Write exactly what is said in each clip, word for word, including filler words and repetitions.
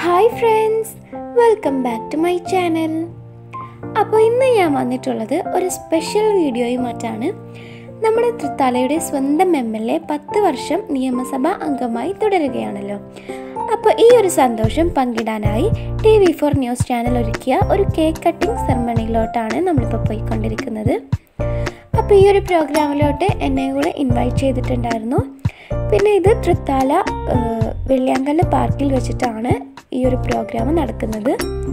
Hi friends, welcome back to my channel. അപ്പോൾ ഇന്ന് ഞാൻ വന്നിട്ടുള്ളത് ഒരു സ്പെഷ്യൽ വീഡിയോയുമായിട്ടാണ്. നമ്മുടെ തൃത്താലയുടെ സ്വന്തം എം എൽ എ പത്ത് വർഷം നിയമസഭാ അംഗമായി തുടരുകയാണല്ലോ. അപ്പോൾ ഈ ഒരു സന്തോഷം പങ്കിടാനായി T V four news channel ഒരുക്കിയ ഒരു കേക്ക് കട്ടിംഗ് സെറമണിയിലോട്ടാണ് നമ്മളിപ്പോൾ പോയിക്കൊണ്ടിരിക്കുന്നത്. അപ്പോൾ ഈ ഒരു പ്രോഗ്രാമിലോട്ട് എന്നെ കൂടെ ഇൻവൈറ്റ് ചെയ്തിട്ടുണ്ടായിരുന്നു. പിന്നെ ഇത് തൃത്താല വെള്ളിയാങ്കല്ല് പാർക്കിൽ വെച്ചിട്ടാണ് ഈ ഒരു പ്രോഗ്രാം നടക്കുന്നത്.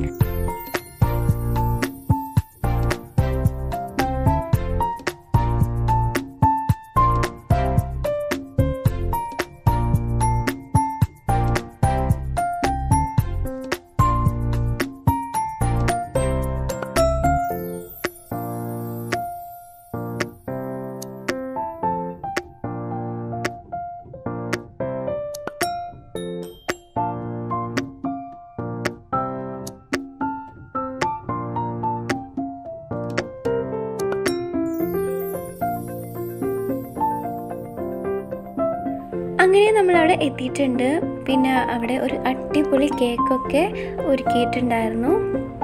അങ്ങനെ നമ്മളവിടെ എത്തിയിട്ടുണ്ട്. പിന്നെ അവിടെ ഒരു അടിപൊളി കേക്കൊക്കെ ഒരുക്കിയിട്ടുണ്ടായിരുന്നു.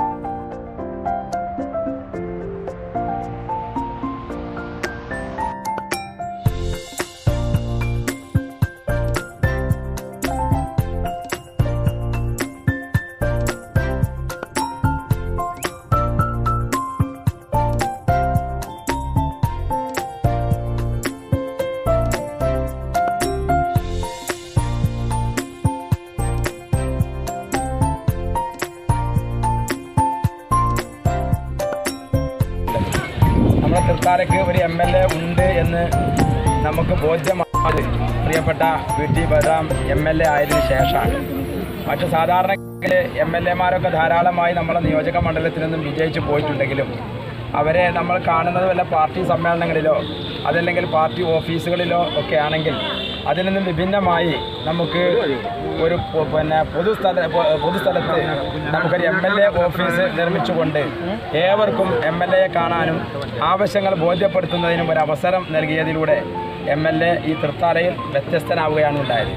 തൃത്താലയ്ക്ക് ഒരു എം എൽ എ ഉണ്ട് എന്ന് നമുക്ക് ബോധ്യമാണ് പ്രിയപ്പെട്ട V T Balram M L A ആയതിനു ശേഷമാണ്. മറ്റ് സാധാരണ എം എൽ എമാരൊക്കെ ധാരാളമായി നമ്മളെ നിയോജക മണ്ഡലത്തിൽ നിന്നും വിജയിച്ച് പോയിട്ടുണ്ടെങ്കിലും അവരെ നമ്മൾ കാണുന്നത് വല്ല പാർട്ടി സമ്മേളനങ്ങളിലോ അതല്ലെങ്കിൽ പാർട്ടി ഓഫീസുകളിലോ ഒക്കെ ആണെങ്കിൽ അതിൽ നിന്നും വിഭിന്നമായി നമുക്ക് ഒരു പിന്നെ പൊതുസ്ഥല പൊതുസ്ഥലത്ത് നമുക്കൊരു എം എൽ എ ഓഫീസ് നിർമ്മിച്ചുകൊണ്ട് ഏവർക്കും എം എൽ എയെ കാണാനും ആവശ്യങ്ങൾ ബോധ്യപ്പെടുത്തുന്നതിനും ഒരു അവസരം നൽകിയതിലൂടെ എം എൽ എ ഈ തൃത്താലയിൽ വ്യത്യസ്തനാവുകയാണ് ഉണ്ടായത്.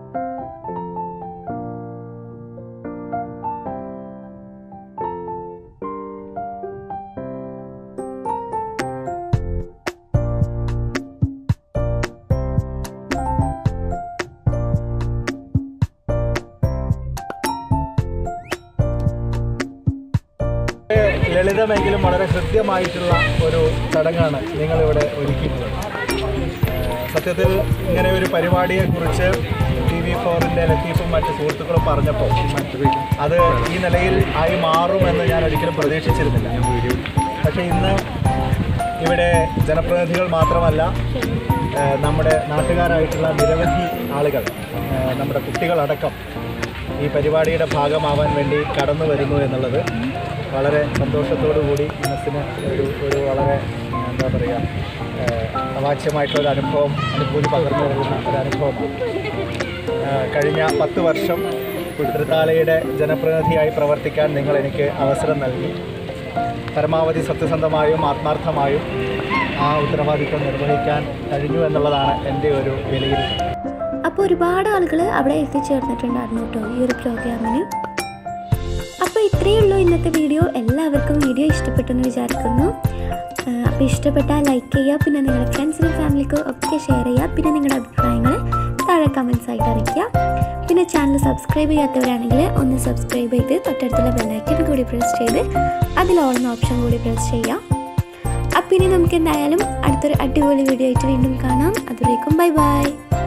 ലളിതമെങ്കിലും വളരെ ഹൃദ്യമായിട്ടുള്ള ഒരു ചടങ്ങാണ് നിങ്ങളിവിടെ ഒരുക്കിയിട്ടുള്ളത്. സത്യത്തിൽ ഇങ്ങനെ ഒരു പരിപാടിയെക്കുറിച്ച് ടി വി ഫോറിൻ്റെ ലത്തീഫും മറ്റ് സുഹൃത്തുക്കളും പറഞ്ഞപ്പോൾ അത് ഈ നിലയിൽ ആയി മാറുമെന്ന് ഞാൻ ഒരിക്കലും പ്രതീക്ഷിച്ചിരുന്നില്ല. പക്ഷേ ഇന്ന് ഇവിടെ ജനപ്രതിനിധികൾ മാത്രമല്ല, നമ്മുടെ നാട്ടുകാരായിട്ടുള്ള നിരവധി ആളുകൾ, നമ്മുടെ കുട്ടികളടക്കം ഈ പരിപാടിയുടെ ഭാഗമാവാൻ വേണ്ടി കടന്നു വരുന്നു എന്നുള്ളത് വളരെ സന്തോഷത്തോടു കൂടി മനസ്സിന് ഒരു ഒരു വളരെ എന്താ പറയുക അവാച്യമായിട്ടുള്ളൊരു അനുഭവം അനുഭൂതി പകർന്നു വരുന്ന ഒരു അനുഭവമാണ്. കഴിഞ്ഞ പത്ത് വർഷം തൃത്താലയുടെ ജനപ്രതിനിധിയായി പ്രവർത്തിക്കാൻ നിങ്ങൾ എനിക്ക് അവസരം നൽകി. പരമാവധി സത്യസന്ധമായും ആത്മാർത്ഥമായും ആ ഉത്തരവാദിത്വം നിർവഹിക്കാൻ കഴിഞ്ഞു എന്നുള്ളതാണ് എൻ്റെ ഒരു വിലയിരുത്തൽ. അപ്പോൾ ഒരുപാട് ആളുകൾ അവിടെ എത്തിച്ചേർന്നിട്ടുണ്ടായിരുന്നു കേട്ടോ ഈ ഒരു പ്രോഗ്രാമിന്. അപ്പോൾ ഇത്രയേ ഉള്ളൂ ഇന്നത്തെ വീഡിയോ. എല്ലാവർക്കും വീഡിയോ ഇഷ്ടപ്പെട്ടു എന്ന് വിചാരിക്കുന്നു. അപ്പോൾ ഇഷ്ടപ്പെട്ടാൽ ലൈക്ക് ചെയ്യുക, പിന്നെ നിങ്ങളുടെ ഫ്രണ്ട്സിനും ഫാമിലിക്കും ഒക്കെ ഷെയർ ചെയ്യുക. പിന്നെ നിങ്ങളുടെ അഭിപ്രായങ്ങൾ താഴെ കമൻസ് ആയിട്ട് അറിയിക്കുക. പിന്നെ ചാനൽ സബ്സ്ക്രൈബ് ചെയ്യാത്തവരാണെങ്കിൽ ഒന്ന് സബ്സ്ക്രൈബ് ചെയ്ത് തൊട്ടടുത്തുള്ള ബെല്ലൈക്കൺ കൂടി പ്രസ് ചെയ്ത് അതിൽ ഓൾ എന്ന ഓപ്ഷൻ കൂടി പ്രസ് ചെയ്യാം. അപ്പം ഇനി നമുക്ക് എന്തായാലും അടുത്തൊരു അടിപൊളി വീഡിയോ ആയിട്ട് വീണ്ടും കാണാം. അതുവരേക്കും ബൈ ബൈ.